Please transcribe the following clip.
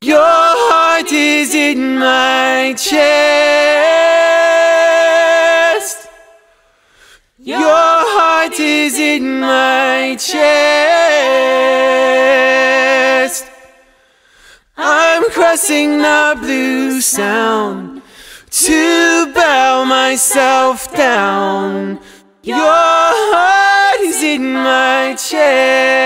Your heart is in my chest. Your heart is in my chest. I'm crossing the blue sound to bow myself down. Your heart is in my chest.